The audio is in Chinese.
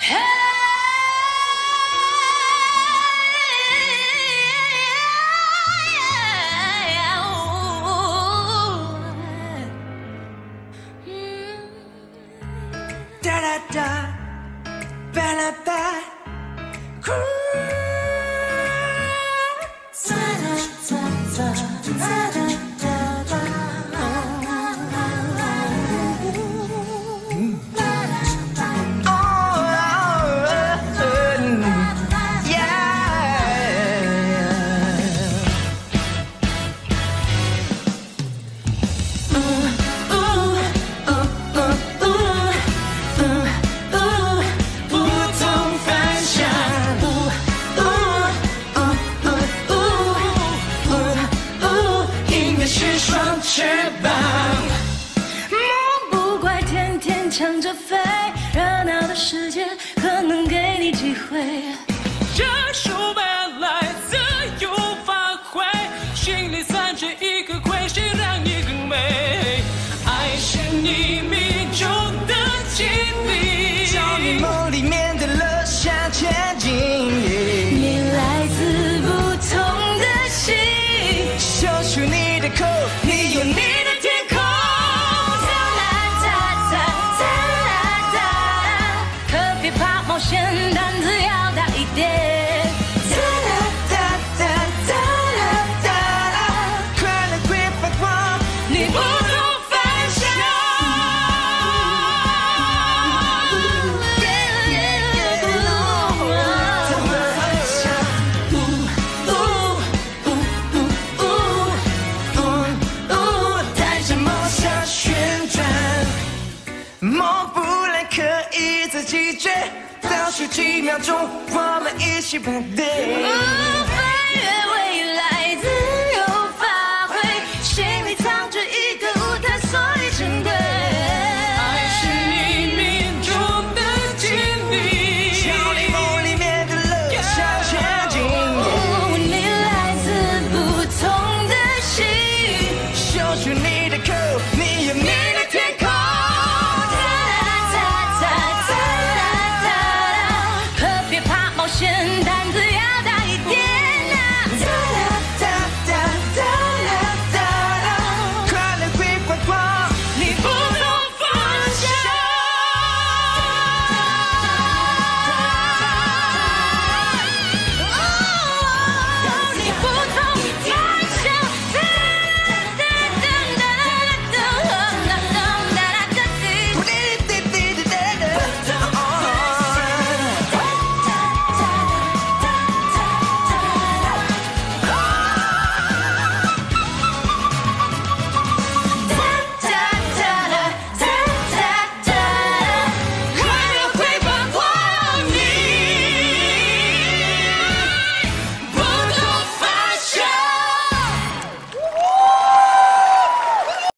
哒哒哒，巴拉巴，哒哒哒哒哒哒哒。翅膀， 莫不怪天天抢着飞，热闹的世界可能给你机会。 这首本来自由发挥，心里散着一个亏，谁让你更美？爱是你命中的经历， 找你梦里面的乐向前进。 你来自不同的心， 秀出你的口，你有你的天空。 哒啦哒哒哒啦哒，可别怕冒险，胆子要大一点。 哒啦哒哒哒啦哒啦，快乐会发光， 你不同凡响。 带着梦想旋转，梦不来可以自己决，倒数几秒钟，我们一起排队。 翻越